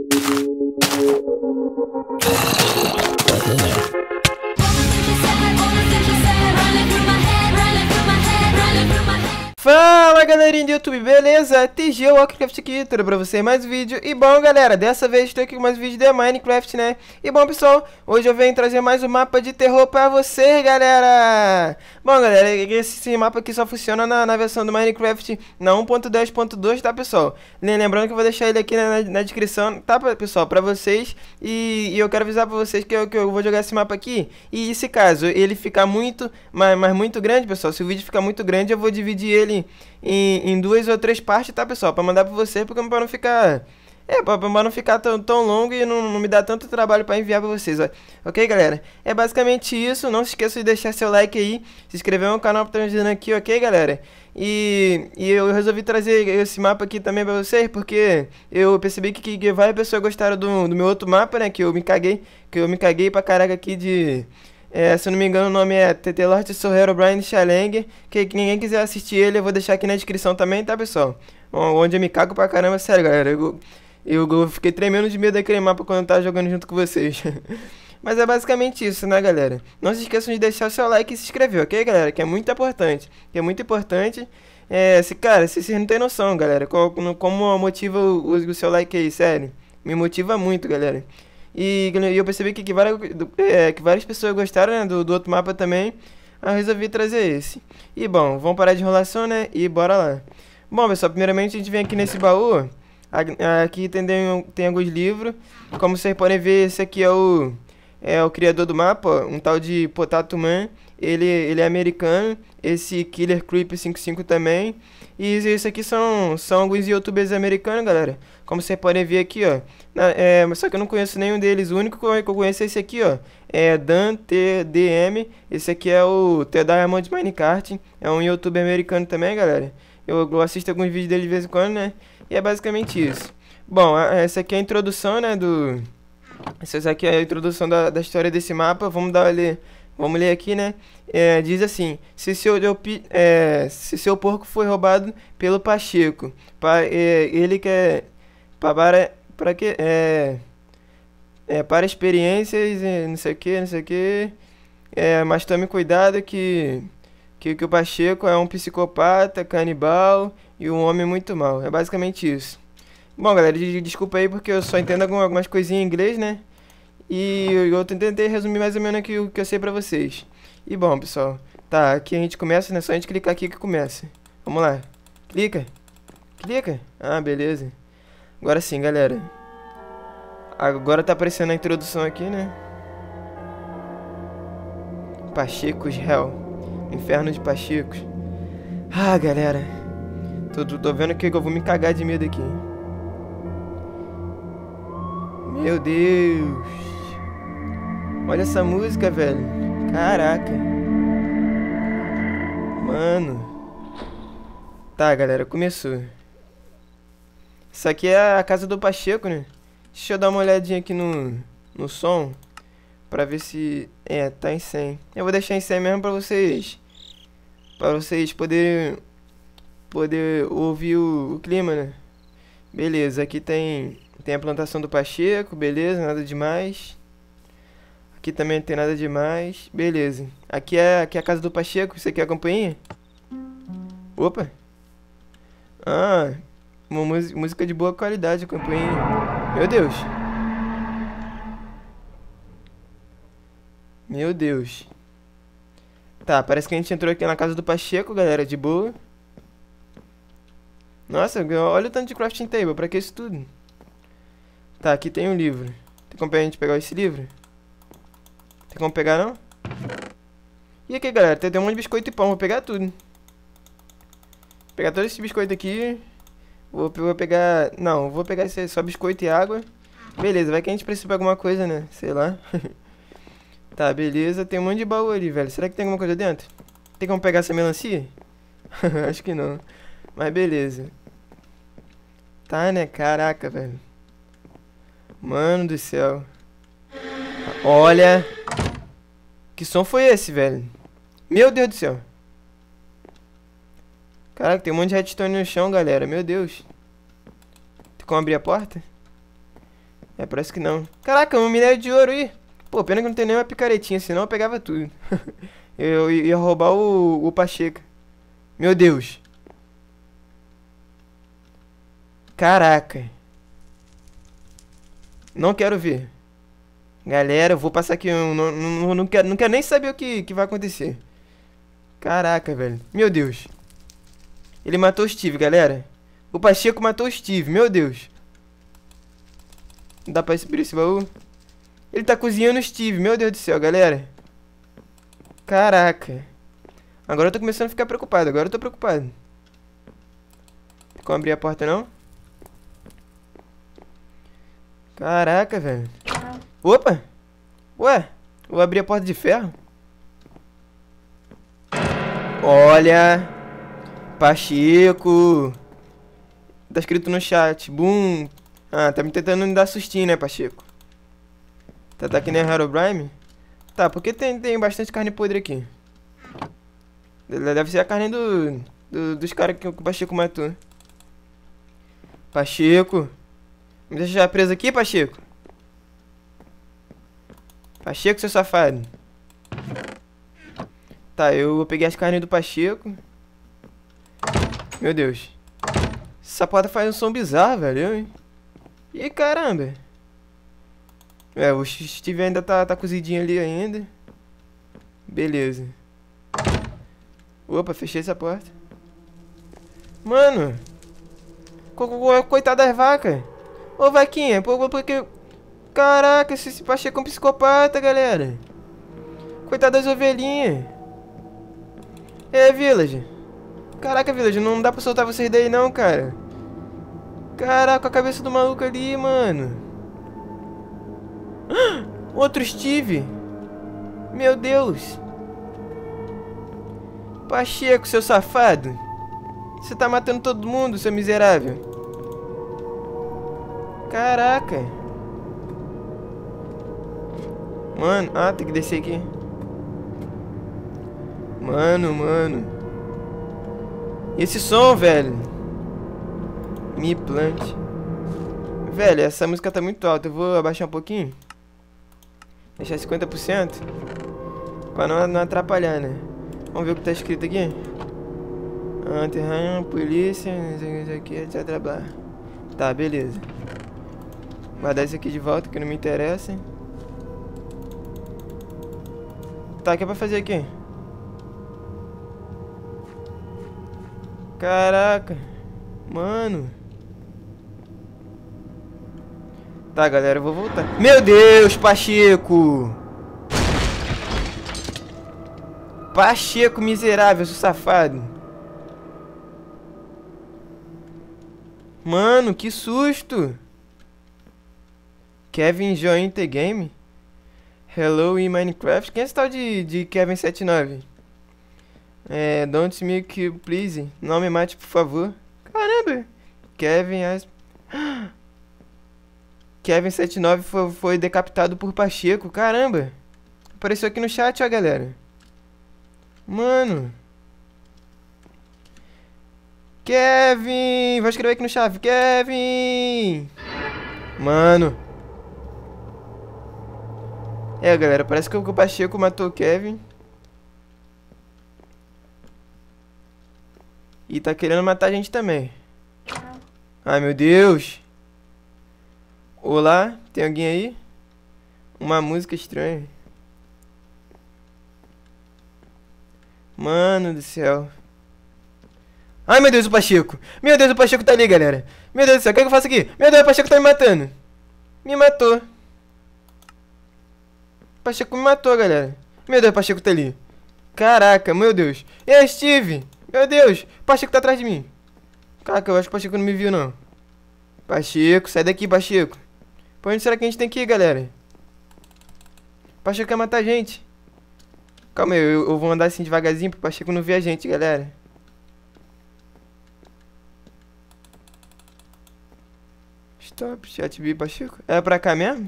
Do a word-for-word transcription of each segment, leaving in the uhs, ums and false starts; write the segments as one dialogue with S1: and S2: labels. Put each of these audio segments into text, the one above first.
S1: Fala galerinha do YouTube, beleza? T G Walkercraft aqui, tudo pra vocês, mais um vídeo. E bom galera, dessa vez estou aqui com mais um vídeo de Minecraft, né? E bom pessoal, hoje eu venho trazer mais um mapa de terror pra vocês, galera. Bom galera, esse mapa aqui só funciona na, na versão do Minecraft na um ponto dez ponto dois, tá pessoal? Lembrando que eu vou deixar ele aqui na, na descrição, tá pessoal, pra vocês. E, e eu quero avisar pra vocês que eu, que eu vou jogar esse mapa aqui. E se caso ele ficar muito, mas, mas muito grande, pessoal, se o vídeo ficar muito grande eu vou dividir ele Em, em duas ou três partes, tá pessoal? Pra mandar pra vocês, porque pra não ficar... É, pra, pra não ficar tão, tão longo e não, não me dar tanto trabalho pra enviar pra vocês, ó. Ok, galera? É basicamente isso. Não se esqueça de deixar seu like aí, se inscrever no canal que tá ajudando aqui, ok, galera? E, e eu resolvi trazer esse mapa aqui também pra vocês, porque eu percebi que, que, que várias pessoas gostaram do, do meu outro mapa, né? Que eu me caguei, que eu me caguei pra caraca aqui de... É, se eu não me engano o nome é T T Lord Sorrero Brian Challenger, que, que ninguém quiser assistir ele eu vou deixar aqui na descrição também, tá pessoal? Onde eu me cago pra caramba, sério galera, eu, eu, eu fiquei tremendo de medo daquele mapa quando eu tava jogando junto com vocês. Mas é basicamente isso, né galera? Não se esqueçam de deixar o seu like e se inscrever, ok galera? Que é muito importante, que é muito importante. É, se, cara, se vocês não tem noção galera, como, como motiva o, o seu like aí, sério? Me motiva muito galera. E eu percebi que, que, várias, é, que várias pessoas gostaram, né, do, do outro mapa também. Aí eu resolvi trazer esse. E bom, vamos parar de enrolação, né? E bora lá. Bom, pessoal, primeiramente a gente vem aqui nesse baú. Aqui tem, tem alguns livros. Como vocês podem ver, esse aqui é o, é o criador do mapa, um tal de Potato Man. Ele, ele é americano. Esse Killer Creep cinquenta e cinco também. E isso aqui são, são alguns youtubers americanos, galera. Como vocês podem ver aqui, ó. Na, é, só que eu não conheço nenhum deles. O único que eu conheço é esse aqui, ó. É Dan T D M. Esse aqui é o The Diamond Minecart. É um youtuber americano também, galera. Eu, eu assisto alguns vídeos dele de vez em quando, né? E é basicamente isso. Bom, a, essa aqui é a introdução, né? Do... Essa aqui é a introdução da, da história desse mapa. Vamos dar ali... Vamos ler aqui, né? É, diz assim: se seu, é, se seu porco foi roubado pelo Pacheco, pa, é, ele quer para para que é, é para experiências, não sei o que, não sei o que. É, mas tome cuidado que, que que o Pacheco é um psicopata, canibal e um homem muito mau. É basicamente isso. Bom, galera, desculpa aí porque eu só entendo algumas coisinhas em inglês, né? E eu tentei resumir mais ou menos aqui o que eu sei pra vocês. E bom, pessoal, tá, aqui a gente começa, né? Só a gente clicar aqui que começa. Vamos lá. Clica. Clica. Ah, beleza. Agora sim, galera. Agora tá aparecendo a introdução aqui, né? Pachecos Hell. Inferno de Pachecos. Ah, galera. Tô, tô vendo aqui que eu vou me cagar de medo aqui. Meu Deus. Olha essa música, velho. Caraca. Mano. Tá, galera, começou. Isso aqui é a casa do Pacheco, né? Deixa eu dar uma olhadinha aqui no, no som. Pra ver se... É, tá em cem. Eu vou deixar em cem mesmo pra vocês. Pra vocês poderem... Poder ouvir o, o clima, né? Beleza, aqui tem... Tem a plantação do Pacheco, beleza, nada demais. Aqui também não tem nada demais. Beleza. Aqui é, aqui é a casa do Pacheco. Isso aqui é a campainha? Opa. Ah, uma música de boa qualidade, a campainha. Meu Deus. Meu Deus. Tá, parece que a gente entrou aqui na casa do Pacheco, galera, de boa. Nossa, olha o tanto de crafting table, pra que isso tudo? Tá, aqui tem um livro. Tem como a gente pegar esse livro? Tem como pegar, não? E aqui, galera, tem, tem um monte de biscoito e pão. Vou pegar tudo. Vou pegar todo esse biscoito aqui. Vou, vou pegar... Não, vou pegar esse, só biscoito e água. Beleza, vai que a gente precisa de alguma coisa, né? Sei lá. Tá, beleza. Tem um monte de baú ali, velho. Será que tem alguma coisa dentro? Tem como pegar essa melancia? Acho que não. Mas beleza. Tá, né? Caraca, velho. Mano do céu. Olha. Que som foi esse, velho? Meu Deus do céu. Caraca, tem um monte de redstone no chão, galera. Meu Deus. Tem como abrir a porta? É, parece que não. Caraca, um minério de ouro aí. Pô, pena que não tem nenhuma picaretinha, senão eu pegava tudo. Eu ia roubar o, o Pacheco. Meu Deus. Caraca. Não quero ver. Galera, eu vou passar aqui. Eu não, não, não, quero, não quero nem saber o que, que vai acontecer. Caraca, velho. Meu Deus. Ele matou o Steve, galera. O Pacheco matou o Steve, meu Deus. Não dá pra subir esse baú? Ele tá cozinhando o Steve, meu Deus do céu, galera. Caraca. Agora eu tô começando a ficar preocupado, agora eu tô preocupado. Como abrir a porta, não? Caraca, velho. Opa! Ué, vou abrir a porta de ferro? Olha! Pacheco! Tá escrito no chat. Boom! Ah, tá me tentando me dar sustinho, né, Pacheco? Tá, tá aqui nem Herobrine? Tá, porque tem, tem bastante carne podre aqui. Deve ser a carne do, do dos caras que o Pacheco matou. Pacheco! Me deixa já preso aqui, Pacheco? Pacheco, seu safado. Tá, eu peguei as carnes do Pacheco. Meu Deus. Essa porta faz um som bizarro, velho, hein? Ih, caramba. É, o Steve ainda tá, tá cozidinho ali ainda. Beleza. Opa, fechei essa porta. Mano. Co co coitada das vacas. Ô, vaquinha, por, porque... Caraca, esse Pacheco é um psicopata, galera. Coitada das ovelhinhas. É, Village. Caraca, Village, não dá pra soltar vocês daí não, cara. Caraca, a cabeça do maluco ali, mano. Outro Steve. Meu Deus. Pacheco, seu safado. Você tá matando todo mundo, seu miserável. Caraca. Mano, ah, tem que descer aqui. Mano, mano. E esse som, velho? Me plante. Velho, essa música tá muito alta. Eu vou abaixar um pouquinho. Deixar cinquenta por cento. Pra não, não atrapalhar, né? Vamos ver o que tá escrito aqui. Anterranho, polícia, isso aqui, etc. Blá. Tá, beleza. Guardar isso aqui de volta, que não me interessa. Tá, o que é pra fazer aqui? Caraca. Mano. Tá, galera, eu vou voltar. Meu Deus, Pacheco. Pacheco miserável, seu safado. Mano, que susto. Kevin join the game. Hello in Minecraft. Quem é esse tal de, de Kevin setenta e nove? É, don't me kill, please. Não me mate, por favor. Caramba. Kevin as... Kevin setenta e nove foi, foi decapitado por Pacheco. Caramba. Apareceu aqui no chat, ó, galera. Mano. Kevin. Vou escrever aqui no chat. Kevin. Mano. É, galera, parece que o Pacheco matou o Kevin. E tá querendo matar a gente também. Ai, meu Deus. Olá, tem alguém aí? Uma música estranha. Mano do céu. Ai, meu Deus, o Pacheco. Meu Deus, o Pacheco tá ali, galera. Meu Deus do céu, o que, é que eu faço aqui? Meu Deus, o Pacheco tá me matando. Me matou. O Pacheco me matou, galera. Meu Deus, o Pacheco tá ali. Caraca, meu Deus. E aí, Steve? Meu Deus, o Pacheco tá atrás de mim. Caraca, eu acho que o Pacheco não me viu, não. Pacheco, sai daqui, Pacheco. Pra onde será que a gente tem que ir, galera? O Pacheco quer matar a gente. Calma aí, eu, eu vou andar assim devagarzinho pro Pacheco não ver a gente, galera. Stop, chat B, Pacheco. É pra cá mesmo?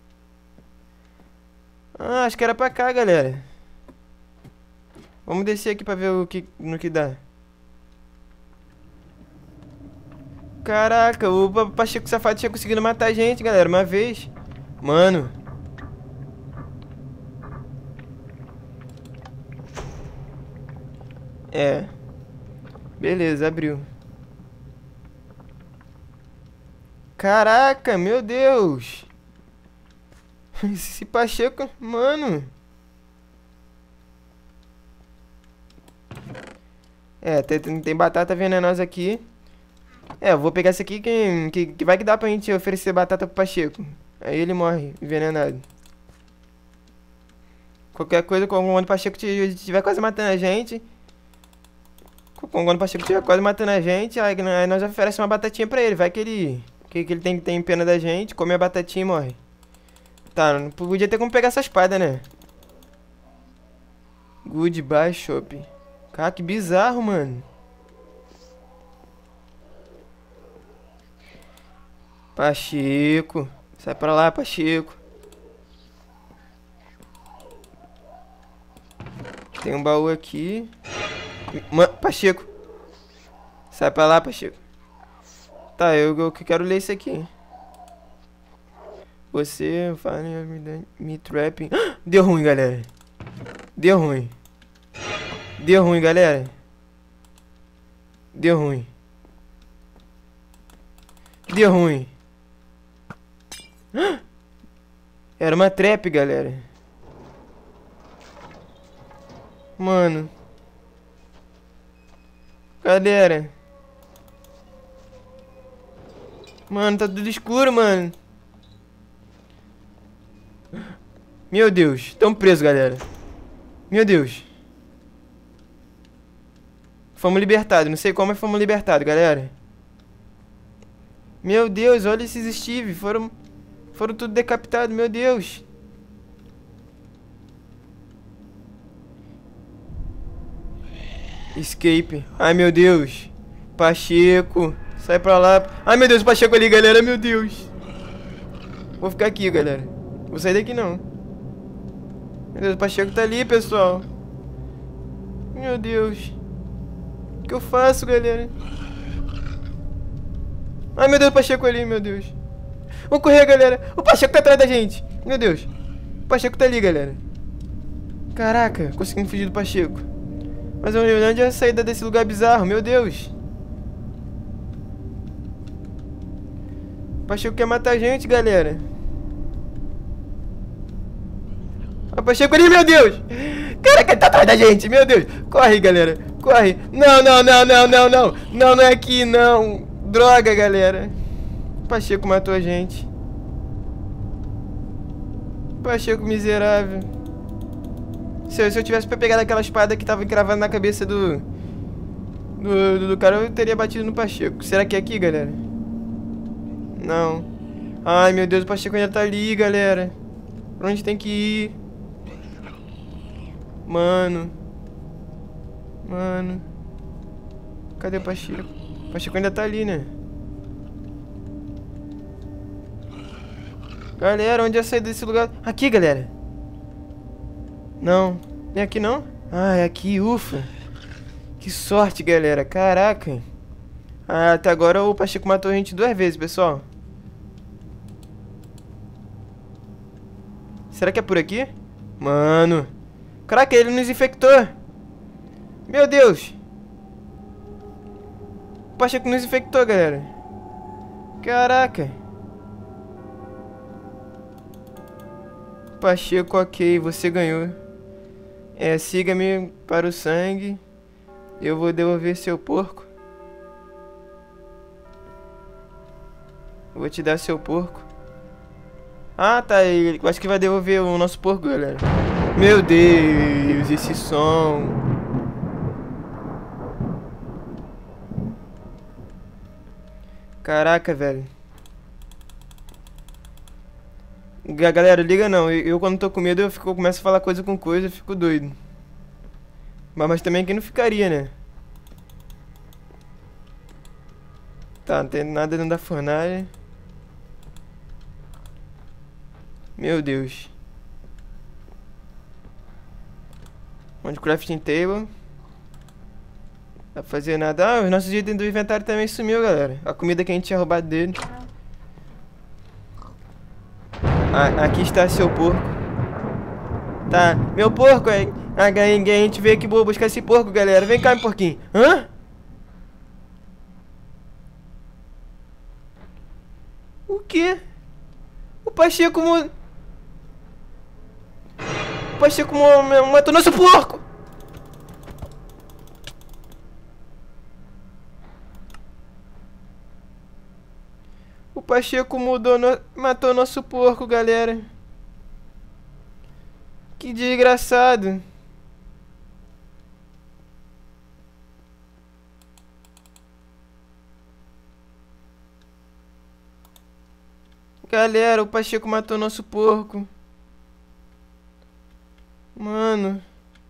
S1: Ah, acho que era pra cá, galera. Vamos descer aqui pra ver o que, no que dá. Caraca, o Pa- Pacheco safado tinha conseguido matar a gente, galera, uma vez. Mano. É. Beleza, abriu. Caraca, meu Deus. Esse Pacheco, mano. É, tem, tem tem batata venenosa aqui. É, eu vou pegar esse aqui que, que, que vai que dá pra gente oferecer batata pro Pacheco. Aí ele morre, envenenado. Qualquer coisa, quando o Pacheco estiver quase matando a gente. Quando o Pacheco estiver quase matando a gente, aí, aí nós oferecemos uma batatinha pra ele. Vai que ele. Que, que ele tem, tem pena da gente, come a batatinha e morre. Tá, não podia ter como pegar essa espada, né? Goodbye, Shop. Cara, que bizarro, mano. Pacheco. Sai pra lá, Pacheco. Tem um baú aqui. Ma Pacheco. Sai pra lá, Pacheco. Tá, eu, eu quero ler isso aqui. Você fala me, me trapping. Deu ruim, galera. Deu ruim. Deu ruim, galera. Deu ruim. Deu ruim. Era uma trap, galera. Mano. Galera. Mano, tá tudo escuro, mano. Meu Deus. Tamo preso, galera. Meu Deus. Fomos libertados. Não sei como, mas fomos libertados, galera. Meu Deus, olha esses Steve. Foram... Foram tudo decapitados, meu Deus. Escape. Ai, meu Deus. Pacheco. Sai pra lá. Ai, meu Deus, o Pacheco ali, galera. Meu Deus. Vou ficar aqui, galera. Vou sair daqui, não. Meu Deus, o Pacheco tá ali, pessoal. Meu Deus. O que eu faço, galera? Ai, meu Deus, o Pacheco ali, meu Deus. Vamos correr, galera. O Pacheco tá atrás da gente. Meu Deus. O Pacheco tá ali, galera. Caraca, conseguimos fugir do Pacheco. Mas onde é a saída desse lugar bizarro? Meu Deus. O Pacheco quer matar a gente, galera. O Pacheco ali, meu Deus. Caraca, ele tá atrás da gente, meu Deus. Corre, galera. Corre. Não, não, não, não, não, não. Não, não é aqui, não. Droga, galera. O Pacheco matou a gente. Pacheco miserável. Se eu, se eu tivesse pegado aquela espada que tava encravada na cabeça do, do, do... do cara, eu teria batido no Pacheco. Será que é aqui, galera? Não. Ai, meu Deus, o Pacheco ainda tá ali, galera. Pra onde tem que ir? Mano. Mano. Cadê o Pacheco? O Pacheco ainda tá ali, né? Galera, onde é a saída desse lugar? Aqui, galera. Não. Nem aqui, não? Ah, é aqui, ufa. Que sorte, galera. Caraca. Ah, até agora o Pacheco matou a gente duas vezes, pessoal. Será que é por aqui? Mano. Caraca, ele nos infectou. Meu Deus. O Pacheco nos infectou, galera. Caraca. Pacheco, ok, você ganhou. É, siga-me para o sangue. Eu vou devolver seu porco. Eu vou te dar seu porco. Ah, tá, ele acho que vai devolver o nosso porco, galera. Meu Deus, esse som. Caraca, velho. Galera, liga não. Eu, eu quando tô com medo, eu, fico, eu começo a falar coisa com coisa, eu fico doido. Mas, mas também quem não ficaria, né? Tá, não tem nada dentro da fornalha. Meu Deus. Onde crafting table. Dá pra fazer nada. Ah, os nossos itens do inventário também sumiu, galera. A comida que a gente tinha roubado dele. Ah, aqui está seu porco. Tá, meu porco, hein? Ah, a gente veio aqui buscar esse porco, galera. Vem cá, meu porquinho. Hã? O quê? O Pacheco... Mo... O Pacheco mo... matou nosso porco! O Pacheco mudou no... matou nosso porco, galera. Que desgraçado. Galera, o Pacheco matou nosso porco. Mano.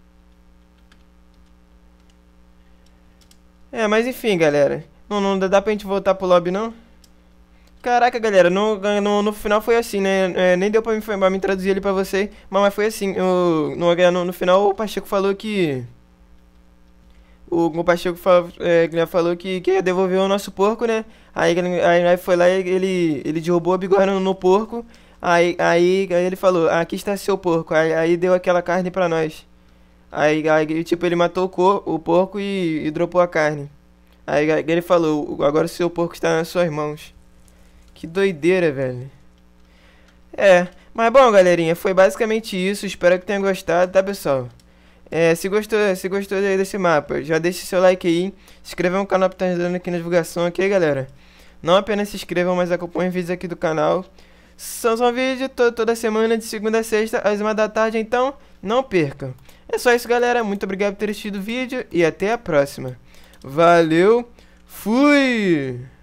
S1: É, mas enfim, galera. Não, não dá pra gente voltar pro lobby, não? Caraca, galera, no, no, no final foi assim, né? É, nem deu pra me, pra me traduzir ele pra você, mas, mas foi assim. O, no, no, no final o Pacheco falou que... O, o Pacheco falou, é, falou que, que ia devolver o nosso porco, né? Aí, aí, aí foi lá e ele, ele derrubou a bigorna no, no porco. Aí, aí, aí ele falou, ah, aqui está seu porco. Aí, aí deu aquela carne pra nós. Aí, aí tipo, ele matou o, cor, o porco e, e dropou a carne. Aí, aí ele falou, agora o seu porco está nas suas mãos. Que doideira, velho. É, mas bom, galerinha, foi basicamente isso. Espero que tenham gostado, tá, pessoal? É, se gostou, se gostou desse mapa, já deixe seu like aí. Se inscreva no canal pra estar ajudando aqui na divulgação, ok, galera? Não apenas se inscrevam, mas acompanhem vídeos aqui do canal. São só vídeos to toda semana, de segunda a sexta, às uma da tarde, então não percam. É só isso, galera. Muito obrigado por ter assistido o vídeo e até a próxima. Valeu, fui!